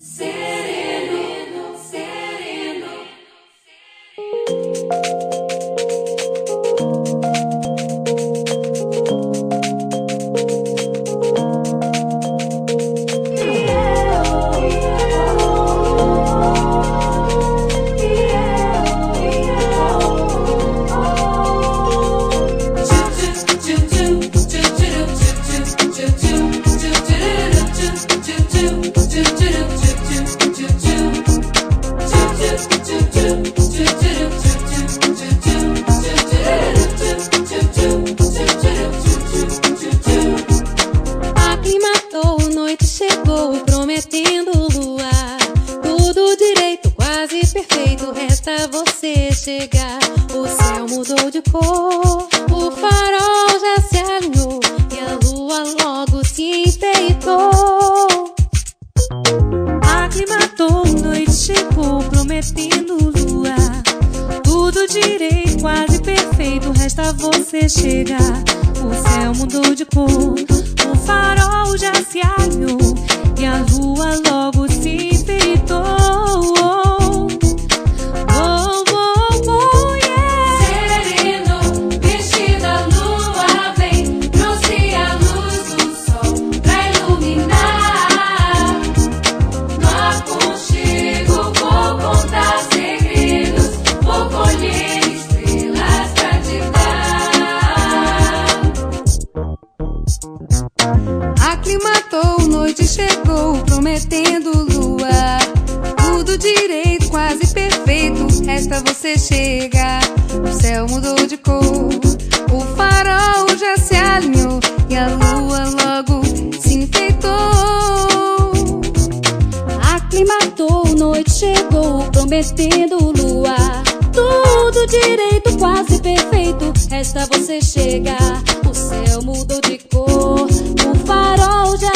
Sereno, sereno. Aclimatou, noite chegou, prometendo luar. Tudo direito, quase perfeito, resta você chegar. O céu mudou de cor, o farol já se alinhou e a lua logo se enfeitou. Aclimatou, noite chegou, prometendo luar. Tudo direito, quase perfeito, resta você chegar. O céu mudou de cor, o farol já se alinhou e a lua logo se enfeitou. Oh, oh, oh, yeah. Sereno, vestida a lua vem, trouxe a luz do sol pra iluminar. No aconchego vou contar segredos, vou colher estrelas pra te dar. Aclimatou, noite chegou, prometendo luar. Tudo direito, quase perfeito, resta você chegar. O céu mudou de cor, o farol já se alinhou e a lua logo se enfeitou. Aclimatou, noite chegou, prometendo luar. Tudo direito, quase perfeito, resta você chegar. O céu mudou de cor, o farol já